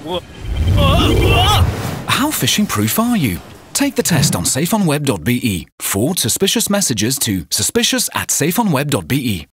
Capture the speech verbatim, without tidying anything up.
How phishing-proof are you? Take the test on Safeonweb dot B E. Forward suspicious messages to suspicious at Safeonweb dot B E.